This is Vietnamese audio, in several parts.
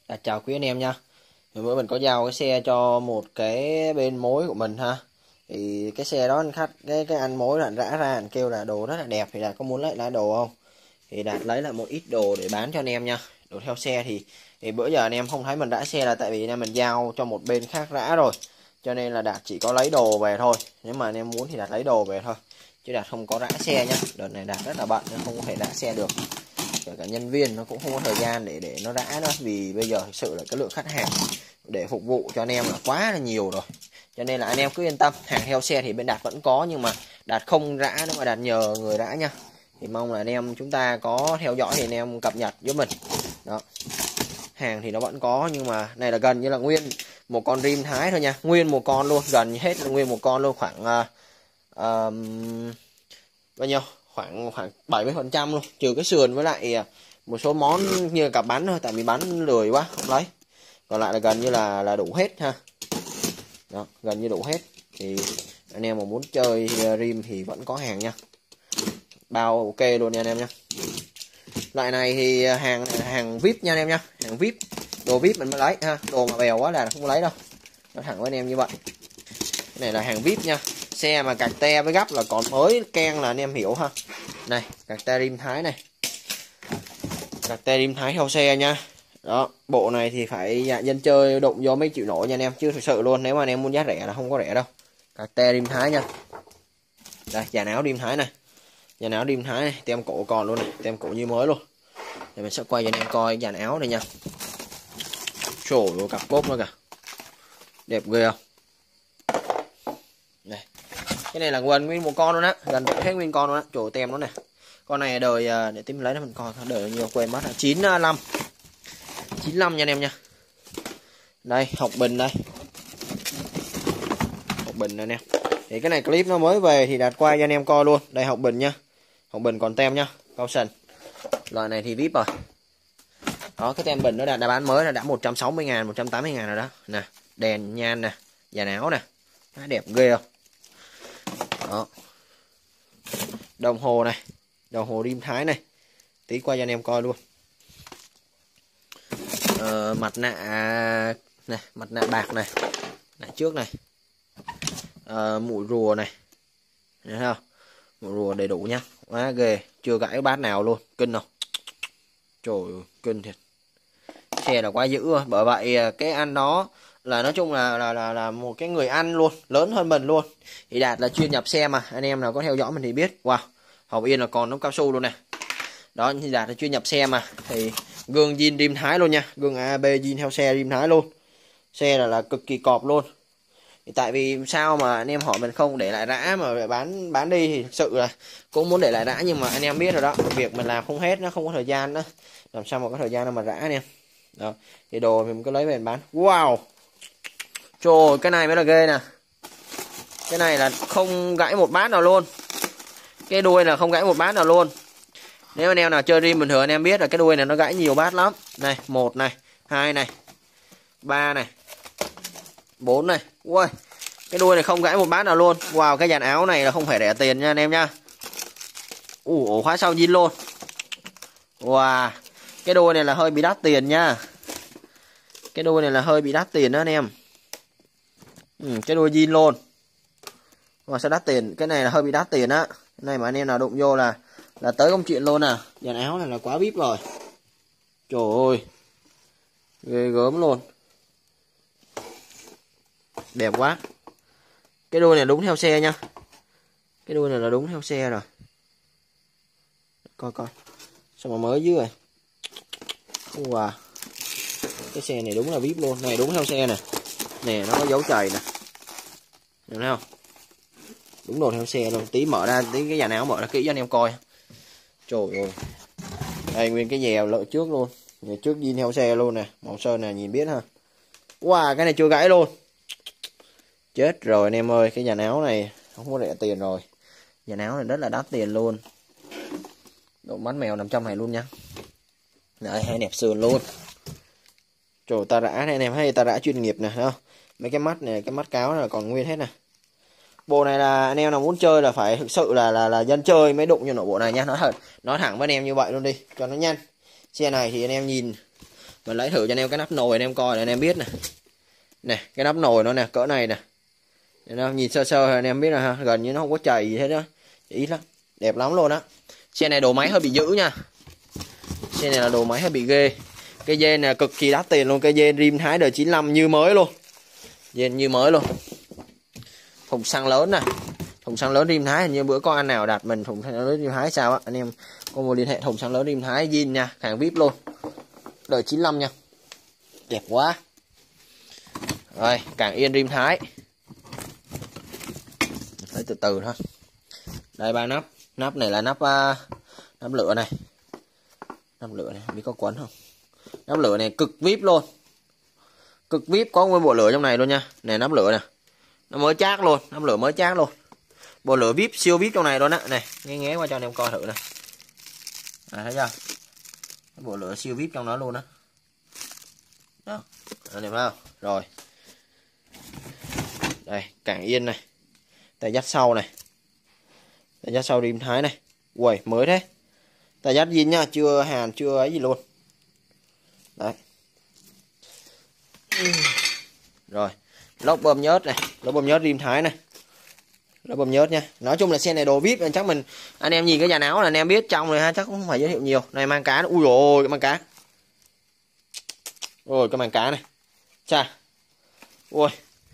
Chào quý anh em nha. Thì bữa mình có giao cái xe cho một cái bên mối của mình ha. Thì cái xe đó khách cái anh mối là rã ra anh kêu là đồ rất là đẹp, thì Đạt có muốn lấy lại đồ không? Thì Đạt lấy lại một ít đồ để bán cho anh em nha. Đồ theo xe thì bữa giờ anh em không thấy mình rã xe là tại vì anh em mình giao cho một bên khác rã rồi. Cho nên là Đạt chỉ có lấy đồ về thôi. Nếu mà anh em muốn thì Đạt lấy đồ về thôi. Chứ Đạt không có rã xe nhá. Đợt này Đạt rất là bận nên không có thể rã xe được. Kể cả nhân viên nó cũng không có thời gian để nó rã nữa, vì bây giờ thực sự là cái lượng khách hàng để phục vụ cho anh em là quá là nhiều rồi. Cho nên là anh em cứ yên tâm, hàng theo xe thì bên Đạt vẫn có, nhưng mà Đạt không rã nữa mà Đạt nhờ người rã nha. Thì mong là anh em chúng ta có theo dõi thì anh em cập nhật giúp mình. Đó. Hàng thì nó vẫn có, nhưng mà này là gần như là nguyên một con rim Thái thôi nha, nguyên một con luôn, gần như hết là nguyên một con luôn, khoảng bao nhiêu, khoảng 70% luôn, trừ cái sườn với lại một số món như cặp bánh thôi, tại vì bánh lười quá không lấy. Còn lại là gần như là đủ hết ha. Đó, gần như đủ hết. Thì anh em mà muốn chơi rim thì vẫn có hàng nha, bao ok luôn nha anh em nha. Loại này thì hàng VIP nha anh em nha, hàng VIP, đồ VIP mình mới lấy ha, đồ mà bèo quá là không lấy đâu, nói thẳng với anh em như vậy. Cái này là hàng VIP nha, xe mà cạc te với gấp là còn mới keng là anh em hiểu ha. Này, cạc te rim Thái này, cạc te rim Thái theo xe nha. Đó, bộ này thì phải dân chơi đụng vô mới chịu nổi nha anh em, chứ thực sự luôn nếu mà anh em muốn giá rẻ là không có rẻ đâu. Cạc te rim Thái nha. Đây, dàn áo rim Thái này, dàn áo rim Thái này, tem cổ còn luôn này, tem cổ như mới luôn. Thì mình sẽ quay cho anh em coi dàn áo này nha. Trời ơi, cặp cốt nữa kìa, đẹp ghê không. Này, cái này là gần nguyên một con luôn á, gần hết nguyên con luôn á. Trời, tem nó này, con này đời để tìm lấy nó mình coi đời nhiều quên mất. 95 nha anh em nha. Đây, học bình đây, học bình này nè. Thì cái này clip nó mới về thì Đạt quay cho anh em coi luôn. Đây, học bình nha, học bình còn tem nha, cao sần. Loại này thì VIP rồi. Đó, cái tem bình nó đã bán mới là đã 160.000, 180.000 rồi đó. Nè, đèn nhan nè, dàn áo nè, đẹp ghê không. Đó, đồng hồ này, đồng hồ rim Thái này, tí quay cho anh em coi luôn. Mặt nạ này, mặt nạ bạc này, nạ trước này, mũi rùa này, thấy không, mũi rùa đầy đủ nha, quá ghê, chưa gãy bát nào luôn, kinh không. Trời ơi, kinh thiệt, xe là quá dữ rồi. Bởi vậy cái anh đó là nói chung là một cái người ăn luôn, lớn hơn mình luôn. Thì Đạt là chuyên nhập xe mà, anh em nào có theo dõi mình thì biết. Wow, Hồng Yên là còn nóng cao su luôn nè. Đó, thì Đạt là chuyên nhập xe mà. Thì gương zin rim Thái luôn nha, gương AB zin theo xe rim Thái luôn. Xe là cực kỳ cọp luôn. Thì tại vì sao mà anh em hỏi mình không để lại rã mà bán đi, thì thực sự là cũng muốn để lại rã, nhưng mà anh em biết rồi đó, việc mình làm không hết, nó không có thời gian đó, làm sao mà có thời gian đâu mà rã anh em. Đó, thì đồ mình cứ lấy về mình bán. Wow, trời, cái này mới là ghê nè, cái này là không gãy một bát nào luôn, cái đuôi là không gãy một bát nào luôn. Nếu anh em nào chơi rim bình thường anh em biết là cái đuôi này nó gãy nhiều bát lắm. Này, 1 này, 2 này, 3 này, 4 này. Ui, cái đuôi này không gãy một bát nào luôn. Wow, cái dàn áo này là không phải rẻ tiền nha anh em nha. Ổ khóa sau zin luôn. Wow, cái đuôi này là hơi bị đắt tiền nha, cái đuôi này là hơi bị đắt tiền đó anh em. Cái đuôi zin luôn mà sao đắt tiền, cái này là hơi bị đắt tiền á. Cái này mà anh em nào đụng vô là tới công chuyện luôn à. Dàn áo này là quá VIP rồi, trời ơi, ghê gớm luôn, đẹp quá. Cái đuôi này đúng theo xe nha, cái đuôi này là đúng theo xe rồi. Coi sao mà mới dưới rồi. Wow, cái xe này đúng là VIP luôn, này đúng theo xe nè, nè nó có dấu chày nè, được không, đúng đồ theo xe luôn. Tí mở ra, tí cái dàn áo mở ra kỹ cho anh em coi. Trời ơi, đây nguyên cái dèo lợi trước luôn, ngày trước zin theo xe luôn nè, màu sơn này nhìn biết ha. Wow, cái này chưa gãy luôn, chết rồi anh em ơi. Cái dàn áo này không có rẻ tiền rồi, dàn áo này rất là đắt tiền luôn. Độ mắt mèo 500 này luôn nha. Đấy, hay đẹp sườn luôn. Trời, ta rã này anh em, hay ta rã chuyên nghiệp nè, thấy không? Mấy cái mắt này, cái mắt cáo này là còn nguyên hết nè. Bộ này là anh em nào muốn chơi là phải thực sự là dân chơi mới đụng như nổ bộ này nha. Nói thật, nói thẳng với anh em như vậy luôn đi cho nó nhanh. Xe này thì anh em nhìn Mình lấy thử cho anh em cái nắp nồi anh em coi để anh em biết nè. Nè, cái nắp nồi nó nè, cỡ này nè. Nó nhìn sơ sơ anh em biết rồi ha, gần như nó không có chày gì hết đó. Ít lắm, đẹp lắm luôn á. Xe này đồ máy hơi bị dữ nha. Xe này là đồ máy hơi bị ghê. Cái dên này cực kỳ đắt tiền luôn, cái dên rim Thái đời 95 như mới luôn. Dên như mới luôn. Thùng xăng lớn nè. Thùng xăng lớn rim Thái, hình như bữa có anh nào đặt mình thùng xăng lớn rim Thái sao á. Anh em có mua liên hệ thùng xăng lớn rim Thái zin nha, hàng VIP luôn. Đời 95 nha. Đẹp quá. Rồi, Cảng Yên rim Thái. Lấy từ từ thôi. Đây 3 nắp. Nắp này là nắp lửa này. Nắp lửa này, không biết có quấn không. Nắp lửa này cực VIP luôn. Cực VIP, có nguyên bộ lửa trong này luôn nha. Này nắp lửa nè. Nó mới chát luôn, nắp lửa mới chát luôn. Bộ lửa VIP, siêu VIP trong này luôn á. Này, nghe qua cho anh em coi thử nè. Thấy chưa? Bộ lửa siêu VIP trong đó luôn á. Đó. Anh em thấy không? Rồi. Đây, Cảng Yên này. Tay dắt sau này. Tay dắt sau rim Thái này. Ui, mới thế. Tay dắt zin nha, chưa hàn, chưa ấy gì luôn. Đấy. Rồi, lốp bơm nhớt này, lốp bơm nhớt rim Thái này. Lốp bơm nhớt nha. Nói chung là xe này đồ VIP, chắc mình anh em nhìn cái dàn áo là anh em biết trong rồi ha, chắc cũng không phải giới thiệu nhiều. Này mang cá, ui rồi cái mang cá. Rồi cái màng cá này. Chà. Ui.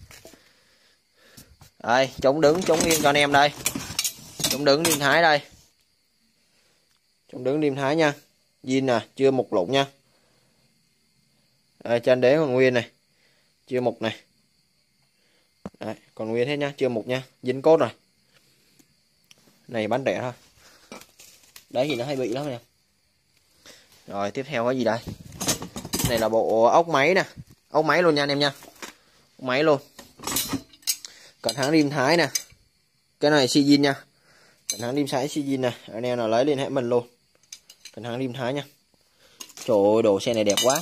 Đây, chống đứng, chống yên cho anh em đây. Chống đứng rim Thái đây. Chống đứng rim Thái nha. Zin nè, chưa mục lụng nha. Đây, trên đế còn nguyên này. Chưa mục này. Đấy, còn nguyên hết nha, chưa mục nha. Dính cốt rồi. Này bán rẻ thôi. Đấy thì nó hay bị lắm nè. Rồi, tiếp theo cái gì đây? Này là bộ ốc máy nè. Ốc máy luôn nha anh em nha. Ốc máy luôn. Cận hãng rim Thái nè. Cái này xi zin nha. Cận hãng rim Thái xi zin nè. Anh em nào lấy liên hệ mình luôn. Cận hãng rim Thái nha. Trời ơi, đồ xe này đẹp quá.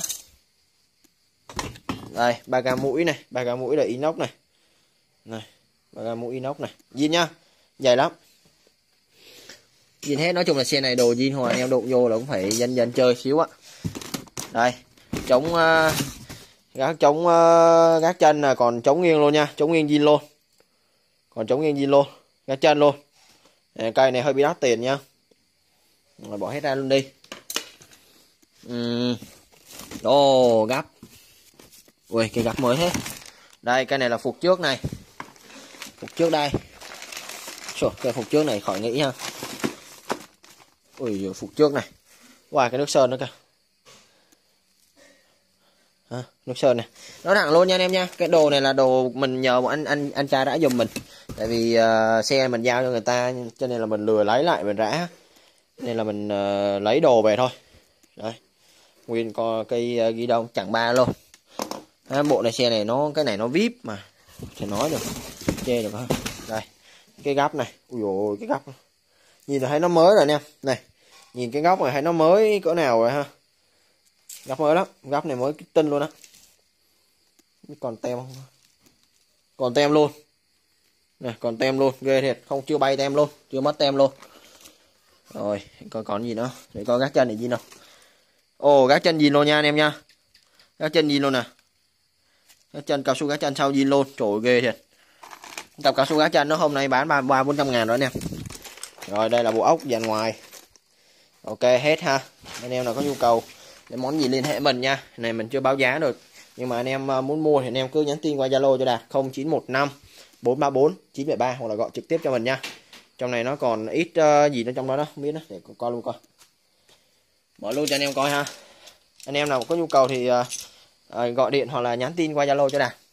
Đây, ba ga mũi này. Ba ga mũi là inox này. Này, ba ga mũi inox này. Zin nha. Dày lắm. Zin hết. Nói chung là xe này đồ zin hồi anh em đụng vô là cũng phải dân chơi xíu á. Đây. Chống gác chân là còn chống nghiêng luôn nha, chống nghiêng zin luôn. Còn chống nghiêng zin luôn, gác chân luôn. Cây này hơi bị đắt tiền nha. Rồi bỏ hết ra luôn đi. Ồ, gắp. Ui, cái gắp mới thế. Đây, cây này là phục trước này. Phục trước đây. Trời, cái phục trước này khỏi nghĩ ha. Ui, phục trước này. Wow, cái nước sơn nữa kìa. Nước sơn này, nói thẳng luôn nha anh em nha, cái đồ này là đồ mình nhờ một anh trai đã giùm mình, tại vì xe mình giao cho người ta cho nên là mình lừa lấy lại mình rã, nên là mình lấy đồ về thôi. Đấy, nguyên có cây ghi đông chẳng ba luôn. Bộ này xe này cái này nó VIP mà thì nói được, chê được không? Đây, cái gắp này, ui dồi cái gắp, nhìn là thấy nó mới rồi nha, này, nhìn cái góc này thấy nó mới cỡ nào rồi ha. Gắp mới lắm, gắp này mới tinh luôn á. Còn tem không? Còn tem luôn. Này, còn tem luôn, ghê thiệt, không chưa bay tem luôn, chưa mất tem luôn. Rồi, coi còn gì nữa, để coi gác chân này gì nào. Ồ, gác chân gì luôn nha anh em nha. Gác chân gì luôn nè. Gác chân cao su gác chân sau gì luôn, trời ơi, ghê thiệt. Cặp cao su gác chân nó hôm nay bán 300-400 ngàn rồi anh em. Rồi, đây là bộ ốc dàn ngoài. Ok, hết ha. Anh em nào có nhu cầu để món gì liên hệ mình nha. Này mình chưa báo giá được, nhưng mà anh em muốn mua thì anh em cứ nhắn tin qua Zalo cho Đạt 0915 434 973 hoặc là gọi trực tiếp cho mình nha. Trong này nó còn ít gì nó trong đó không biết đó, để coi luôn coi. Mở luôn cho anh em coi ha. Anh em nào có nhu cầu thì gọi điện hoặc là nhắn tin qua Zalo cho Đạt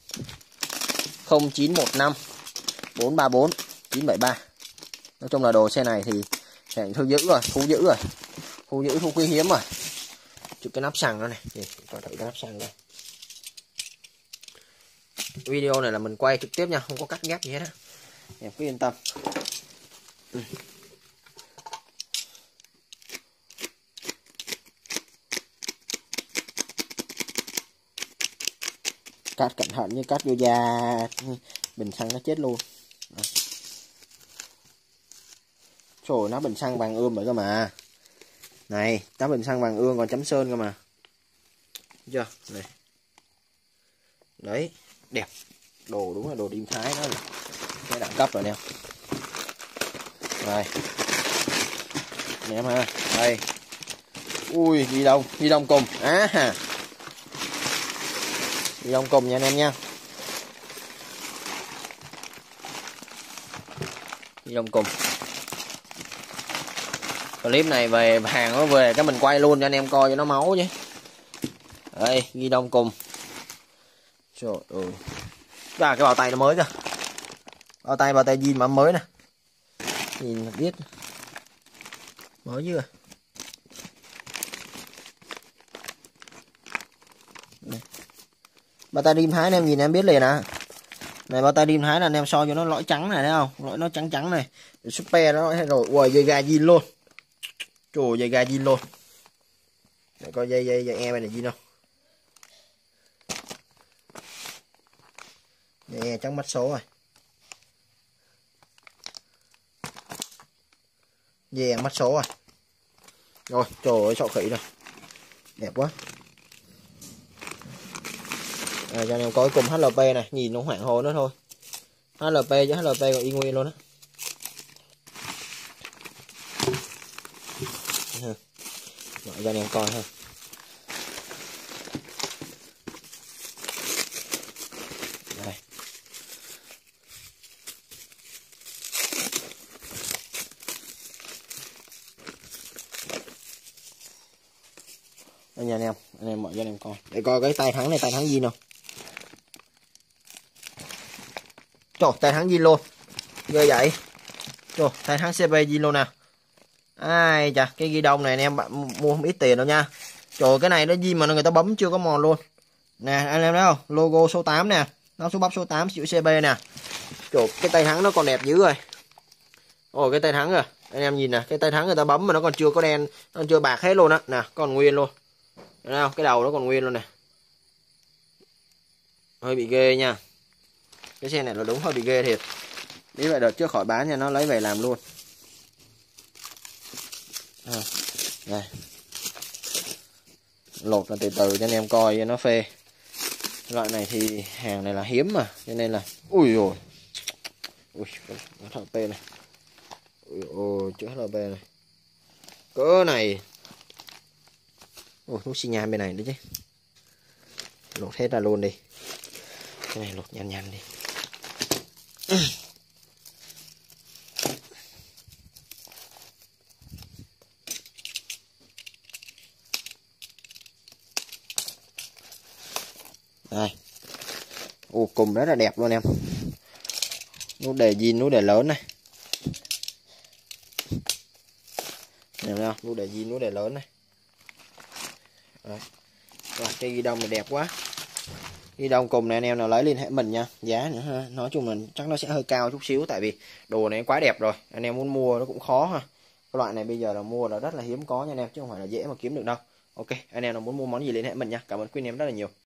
0915 434 973. Nói chung là đồ xe này thì sẽ thu dữ rồi, thu dữ, thu quý hiếm rồi. Chụp cái nắp xăng đó này, để coi thử cái nắp xăng đây. Video này là mình quay trực tiếp nha, không có cắt ghép gì hết á, em cứ yên tâm. Cắt cẩn thận như cắt vô da bình xăng nó chết luôn. Trời, nó bình xăng vàng ươm vậy cơ mà. Này, nó bình xăng vàng ươm còn chấm sơn cơ mà. chưa này, đấy đẹp, đồ đúng là đồ Tim Thái, đó là cái đẳng cấp rồi nè. Rồi anh em ha, đây ui ghi đông cùng ghi đông cùng nha anh em nha, ghi đông cùng. Clip này về hàng nó về cái mình quay luôn cho anh em coi cho nó máu chứ. Đây ghi đông cùng. Trời ơi, cái bao tay nó mới kìa, bao tay jean mà mới nè, nhìn là biết mới chưa. Bao tay Tim Thái anh em nhìn em biết liền à. Này bao tay Tim Thái là anh em so cho nó lõi trắng này thấy không, lõi nó trắng trắng này, super nó rồi. Ui dây ga zin luôn, trời dây ga zin luôn. Để coi dây e này zin không, dây e trắng mắt số rồi, dây e mắt số rồi. Rồi trời ơi sọ khỉ rồi, đẹp quá. Cho anh em coi cùng HLP này, nhìn nó hoảng hồn nữa thôi. HLP chứ HLP còn y nguyên luôn á. Gọi cho anh em coi ha. Đây. Đây nha anh em mở cho anh em coi. Để coi cái tay thắng này, tay thắng zin không? Trời, tay thắng zin luôn. Ghê vậy. Trời, tay thắng CP zin luôn nè. Ai chà, cái ghi đông này anh em mua không ít tiền đâu nha. Trời, cái này nó zin mà người ta bấm chưa có mòn luôn. Nè, anh em thấy không? Logo số 8 nè. Nó số bắp số 8 chữ CP nè. Trời, cái tay thắng nó còn đẹp dữ rồi. Ồ, cái tay thắng rồi. Anh em nhìn nè, cái tay thắng người ta bấm mà nó còn chưa có đen, nó chưa bạc hết luôn á. Nè, còn nguyên luôn. Thấy không? Cái đầu nó còn nguyên luôn nè. Hơi bị ghê nha. Cái xe này là đúng hơi bị ghê thiệt. Đấy vậy đợt trước khỏi bán nha, nó lấy về làm luôn. Đây. Lột là từ từ cho anh em coi cho nó phê. Loại này thì hàng này là hiếm mà, cho nên là ui rồi. Ui, HLP này. Ui ôi, chữ HLP này. Cỡ này. Ôi, nút xi nhan bên này nữa chứ. Lột hết ra luôn đi. Cái này lột nhanh nhanh đi. Đây. Ồ, cùng rất là đẹp luôn em. Nút đề zin, nút đề lớn này. Nhìn thấy không? Nút đề zin, nút đề lớn này. Rồi. Rồi, cái ghi đông này đẹp quá. Ghi đông cùng này anh em nào lấy liên hệ mình nha. Giá nữa ha. Nói chung là chắc nó sẽ hơi cao chút xíu, tại vì đồ này quá đẹp rồi. Anh em muốn mua nó cũng khó ha. Cái loại này bây giờ là mua là rất là hiếm có nha anh em, chứ không phải là dễ mà kiếm được đâu. Ok, anh em nào muốn mua món gì liên hệ mình nha. Cảm ơn quý anh em rất là nhiều.